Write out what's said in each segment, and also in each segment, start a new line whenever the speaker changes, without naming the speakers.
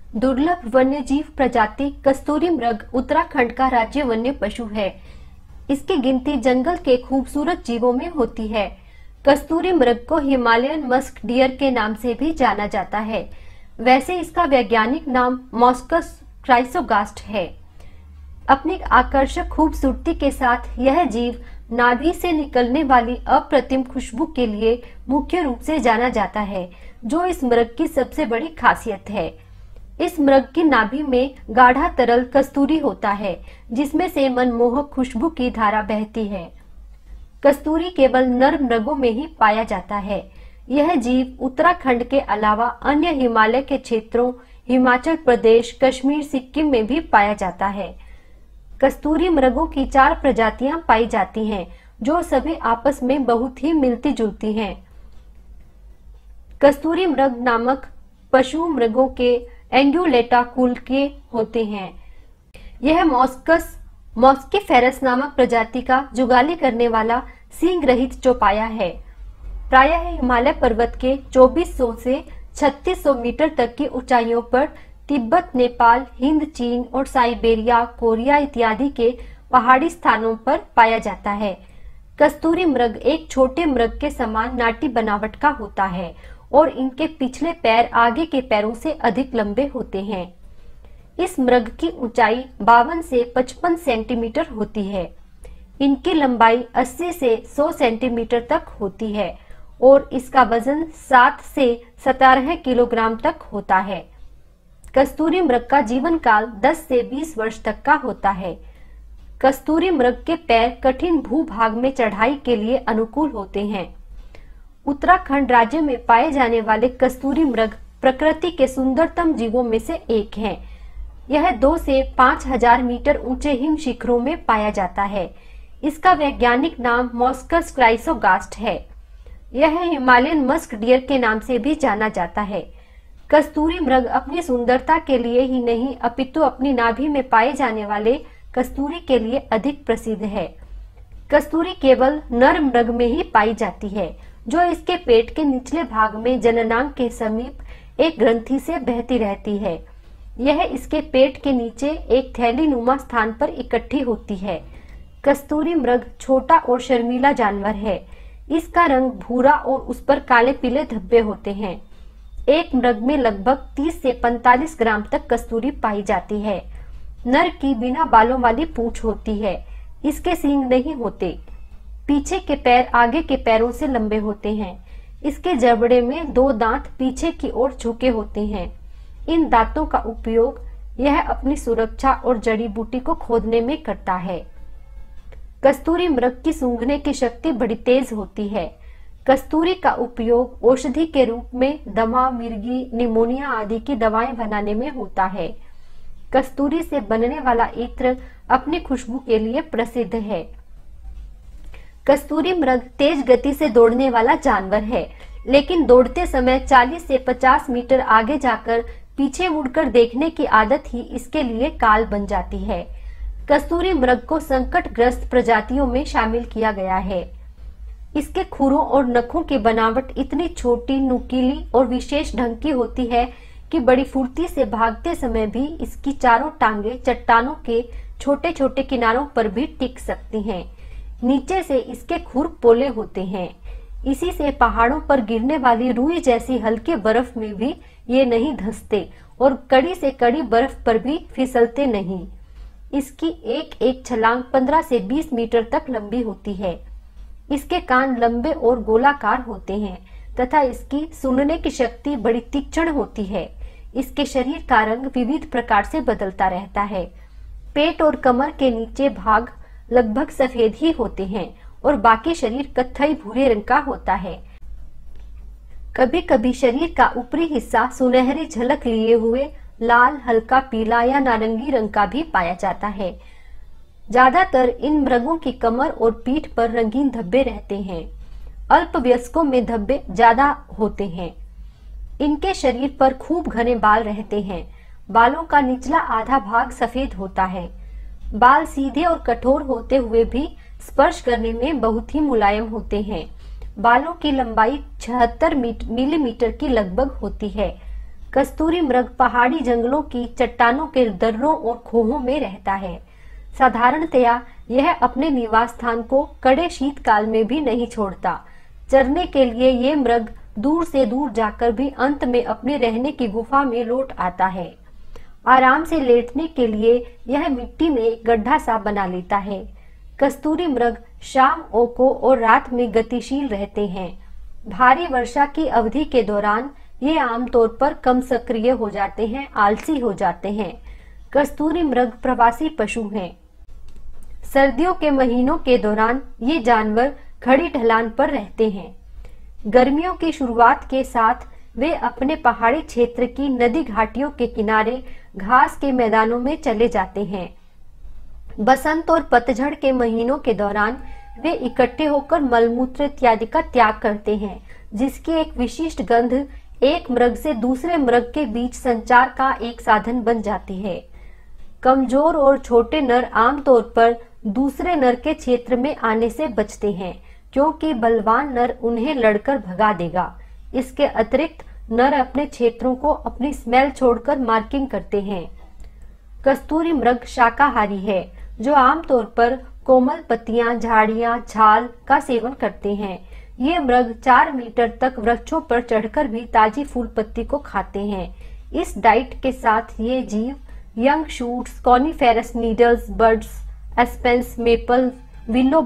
दुर्लभ वन्यजीव प्रजाति कस्तूरी मृग उत्तराखंड का राज्य वन्य पशु है। इसकी गिनती जंगल के खूबसूरत जीवों में होती है। कस्तूरी मृग को हिमालयन मस्क डियर के नाम से भी जाना जाता है। वैसे इसका वैज्ञानिक नाम मॉस्कस क्राइसोगास्ट है। अपनी आकर्षक खूबसूरती के साथ यह जीव नाभि से निकलने वाली अप्रतिम खुशबू के लिए मुख्य रूप से जाना जाता है, जो इस मृग की सबसे बड़ी खासियत है। इस मृग की नाभि में गाढ़ा तरल कस्तूरी होता है, जिसमें से मनमोहक खुशबू की धारा बहती है। कस्तूरी केवल नर मृगों में ही पाया जाता है। यह जीव उत्तराखंड के अलावा अन्य हिमालय के क्षेत्रों, हिमाचल प्रदेश, कश्मीर, सिक्किम में भी पाया जाता है। कस्तूरी मृगों की 4 प्रजातियां पाई जाती हैं, जो सभी आपस में बहुत ही मिलती जुलती हैं। कस्तूरी मृग नामक पशु मृगों के एंगुलेटा कुल के होते हैं। यह मॉस्किफेरस नामक प्रजाति का जुगाली करने वाला सींग रहित चौपाया है। प्रायः हिमालय पर्वत के 2400 से 3600 मीटर तक की ऊंचाइयों पर तिब्बत, नेपाल, हिंद, चीन और साइबेरिया, कोरिया इत्यादि के पहाड़ी स्थानों पर पाया जाता है। कस्तूरी मृग एक छोटे मृग के समान नाटी बनावट का होता है और इनके पिछले पैर आगे के पैरों से अधिक लंबे होते हैं। इस मृग की ऊंचाई 52 से 55 सेंटीमीटर होती है। इनकी लंबाई 80 से 100 सेंटीमीटर तक होती है और इसका वजन 7 से 17 किलोग्राम तक होता है। कस्तूरी मृग का जीवन काल 10 से 20 वर्ष तक का होता है। कस्तूरी मृग के पैर कठिन भूभाग में चढ़ाई के लिए अनुकूल होते हैं। उत्तराखंड राज्य में पाए जाने वाले कस्तूरी मृग प्रकृति के सुंदरतम जीवों में से एक है। यह 2 से 5000 मीटर ऊंचे हिम शिखरों में पाया जाता है। इसका वैज्ञानिक नाम मॉस्कस क्राइसोगास्ट है। यह हिमालयन मस्क डियर के नाम से भी जाना जाता है। कस्तूरी मृग अपनी सुंदरता के लिए ही नहीं, अपितु अपनी नाभि में पाए जाने वाले कस्तूरी के लिए अधिक प्रसिद्ध है। कस्तूरी केवल नर मृग में ही पाई जाती है, जो इसके पेट के निचले भाग में जननांग के समीप एक ग्रंथि से बहती रहती है। यह इसके पेट के नीचे एक थैली नुमा स्थान पर इकट्ठी होती है। कस्तूरी मृग छोटा और शर्मीला जानवर है। इसका रंग भूरा और उस पर काले पीले धब्बे होते हैं। एक मृग में लगभग 30 से 45 ग्राम तक कस्तूरी पाई जाती है। नर की बिना बालों वाली पूंछ होती है। इसके सींग नहीं होते। पीछे के पैर आगे के पैरों से लंबे होते हैं। इसके जबड़े में 2 दांत पीछे की ओर झुके होते हैं। इन दांतों का उपयोग यह अपनी सुरक्षा और जड़ी बूटी को खोदने में करता है। कस्तूरी मृग की सूंघने की शक्ति बड़ी तेज होती है। कस्तूरी का उपयोग औषधि के रूप में दमा, मिर्गी, निमोनिया आदि की दवाएं बनाने में होता है। कस्तूरी से बनने वाला इत्र अपनी खुशबू के लिए प्रसिद्ध है। कस्तूरी मृग तेज गति से दौड़ने वाला जानवर है, लेकिन दौड़ते समय 40 से 50 मीटर आगे जाकर पीछे मुड़कर देखने की आदत ही इसके लिए काल बन जाती है। कस्तूरी मृग को संकटग्रस्त प्रजातियों में शामिल किया गया है। इसके खुरों और नखों की बनावट इतनी छोटी, नुकीली और विशेष ढंग की होती है कि बड़ी फुर्ती से भागते समय भी इसकी चारों टांगे चट्टानों के छोटे छोटे किनारों पर भी टिक सकती हैं। नीचे से इसके खुर पोले होते हैं। इसी से पहाड़ों पर गिरने वाली रुई जैसी हल्की बर्फ में भी ये नहीं धंसते और कड़ी से कड़ी बर्फ पर भी फिसलते नहीं। इसकी एक छलांग 15 से 20 मीटर तक लंबी होती है। इसके कान लंबे और गोलाकार होते हैं तथा इसकी सुनने की शक्ति बड़ी तीक्ष्ण होती है। इसके शरीर का रंग विविध प्रकार से बदलता रहता है। पेट और कमर के नीचे भाग लगभग सफेद ही होते हैं और बाकी शरीर कत्थई भूरे रंग का होता है। कभी कभी शरीर का ऊपरी हिस्सा सुनहरी झलक लिए हुए लाल, हल्का पीला या नारंगी रंग का भी पाया जाता है। ज्यादातर इन मृगों की कमर और पीठ पर रंगीन धब्बे रहते हैं। अल्पवयस्कों में धब्बे ज्यादा होते हैं। इनके शरीर पर खूब घने बाल रहते हैं। बालों का निचला आधा भाग सफेद होता है। बाल सीधे और कठोर होते हुए भी स्पर्श करने में बहुत ही मुलायम होते हैं। बालों की लंबाई 76 मिलीमीटर की लगभग होती है। कस्तूरी मृग पहाड़ी जंगलों की चट्टानों के दर्रों और खोहों में रहता है। साधारणतया यह अपने निवास स्थान को कड़े शीतकाल में भी नहीं छोड़ता। चरने के लिए ये मृग दूर से दूर जाकर भी अंत में अपने रहने की गुफा में लौट आता है। आराम से लेटने के लिए यह मिट्टी में एक गड्ढा सा बना लेता है। कस्तूरी मृग शाम को और रात में गतिशील रहते हैं। भारी वर्षा की अवधि के दौरान ये आमतौर पर कम सक्रिय हो जाते हैं, आलसी हो जाते हैं। कस्तूरी मृग प्रवासी पशु हैं। सर्दियों के महीनों के दौरान ये जानवर खड़ी ढलान पर रहते हैं। गर्मियों की शुरुआत के साथ वे अपने पहाड़ी क्षेत्र की नदी घाटियों के किनारे घास के मैदानों में चले जाते हैं। बसंत और पतझड़ के महीनों के दौरान वे इकट्ठे होकर मलमूत्र इत्यादि का त्याग करते हैं, जिसकी एक विशिष्ट गंध एक मृग से दूसरे मृग के बीच संचार का एक साधन बन जाती है। कमजोर और छोटे नर आमतौर पर दूसरे नर के क्षेत्र में आने से बचते हैं, क्योंकि बलवान नर उन्हें लड़कर भगा देगा। इसके अतिरिक्त नर अपने क्षेत्रों को अपनी स्मेल छोड़कर मार्किंग करते हैं। कस्तूरी मृग शाकाहारी है, जो आमतौर पर कोमल पत्तियां, झाड़ियां, छाल का सेवन करते हैं। ये मृग 4 मीटर तक वृक्षों पर चढ़कर भी ताजी फूल पत्ती को खाते हैं। इस डाइट के साथ ये जीव young shoots, coniferous needles, birds, aspens, maple, willow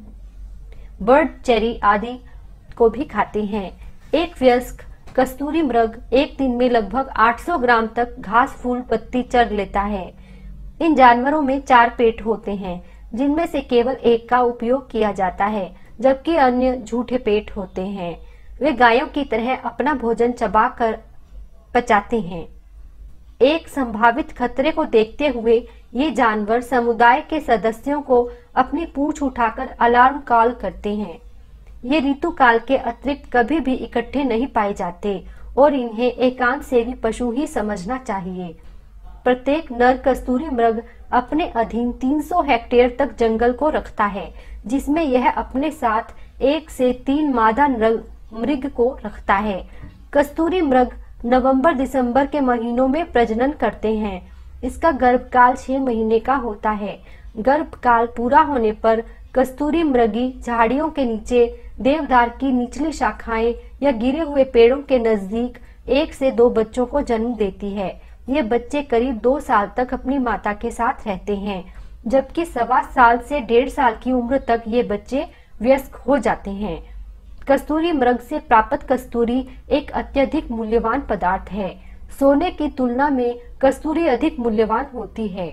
bird cherry आदि को भी खाते हैं। एक वयस्क कस्तूरी मृग एक दिन में लगभग 800 ग्राम तक घास फूल पत्ती चर लेता है। इन जानवरों में 4 पेट होते हैं, जिनमें से केवल एक का उपयोग किया जाता है, जबकि अन्य झूठे पेट होते हैं। वे गायों की तरह अपना भोजन चबाकर पचाते हैं। एक संभावित खतरे को देखते हुए ये जानवर समुदाय के सदस्यों को अपनी पूंछ उठाकर अलार्म कॉल करते हैं। ये ऋतुकाल के अतिरिक्त कभी भी इकट्ठे नहीं पाए जाते और इन्हें एकांत सेवी पशु ही समझना चाहिए। प्रत्येक नर कस्तूरी मृग अपने अधीन 300 हेक्टेयर तक जंगल को रखता है, जिसमें यह अपने साथ 1 से 3 मादा मृग को रखता है। कस्तूरी मृग नवंबर-दिसंबर के महीनों में प्रजनन करते हैं। इसका गर्भकाल 6 महीने का होता है। गर्भकाल पूरा होने पर कस्तूरी मृगी झाड़ियों के नीचे, देवदार की निचली शाखाएं या गिरे हुए पेड़ों के नजदीक 1 से 2 बच्चों को जन्म देती है। ये बच्चे करीब 2 साल तक अपनी माता के साथ रहते हैं, जबकि 1.25 साल से 1.5 साल की उम्र तक ये बच्चे वयस्क हो जाते हैं। कस्तूरी मृग से प्राप्त कस्तूरी एक अत्यधिक मूल्यवान पदार्थ है। सोने की तुलना में कस्तूरी अधिक मूल्यवान होती है।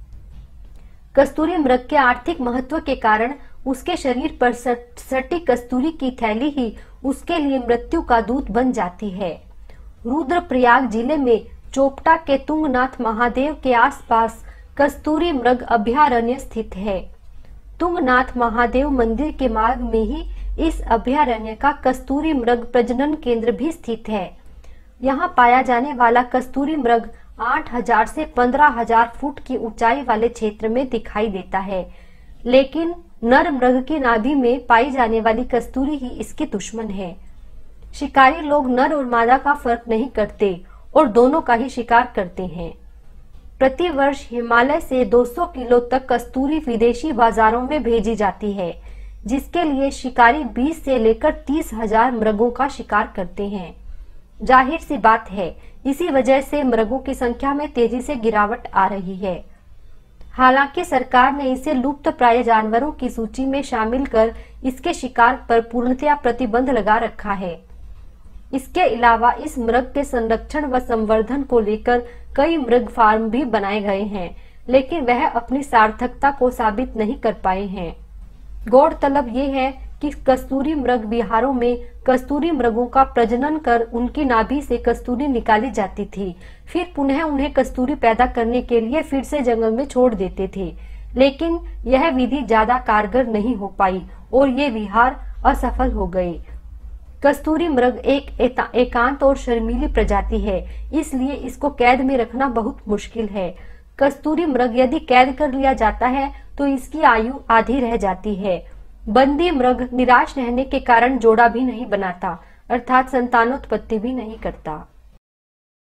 कस्तूरी मृग के आर्थिक महत्व के कारण उसके शरीर पर सटी कस्तूरी की थैली ही उसके लिए मृत्यु का दूत बन जाती है। रुद्रप्रयाग जिले में चोपटा के तुंगनाथ महादेव के आसपास कस्तूरी मृग अभयारण्य स्थित है। तुंगनाथ महादेव मंदिर के मार्ग में ही इस अभयारण्य का कस्तूरी मृग प्रजनन केंद्र भी स्थित है। यहाँ पाया जाने वाला कस्तूरी मृग 8000 से 15000 फुट की ऊंचाई वाले क्षेत्र में दिखाई देता है, लेकिन नर मृग की नाभि में पाई जाने वाली कस्तूरी ही इसकी दुश्मन है। शिकारी लोग नर और मादा का फर्क नहीं करते और दोनों का ही शिकार करते हैं। प्रति वर्ष हिमालय से 200 किलो तक कस्तूरी विदेशी बाजारों में भेजी जाती है, जिसके लिए शिकारी 20 से लेकर 30,000 मृगों का शिकार करते हैं। जाहिर सी बात है, इसी वजह से मृगों की संख्या में तेजी से गिरावट आ रही है। हालांकि सरकार ने इसे लुप्त प्राय जानवरों की सूची में शामिल कर इसके शिकार पर पूर्णतया प्रतिबंध लगा रखा है। इसके अलावा इस मृग के संरक्षण व संवर्धन को लेकर कई मृग फार्म भी बनाए गए हैं, लेकिन वह अपनी सार्थकता को साबित नहीं कर पाए हैं। गौरतलब ये है कि कस्तूरी मृग विहारों में कस्तूरी मृगों का प्रजनन कर उनकी नाभि से कस्तूरी निकाली जाती थी, फिर पुनः उन्हें कस्तूरी पैदा करने के लिए फिर से जंगल में छोड़ देते थे, लेकिन यह विधि ज्यादा कारगर नहीं हो पाई और ये विहार असफल हो गए। कस्तूरी मृग एक एकांत और शर्मीली प्रजाति है, इसलिए इसको कैद में रखना बहुत मुश्किल है। कस्तूरी मृग यदि कैद कर लिया जाता है तो इसकी आयु आधी रह जाती है। बंदी मृग निराश रहने के कारण जोड़ा भी नहीं बनाता, अर्थात संतानोत्पत्ति भी नहीं करता।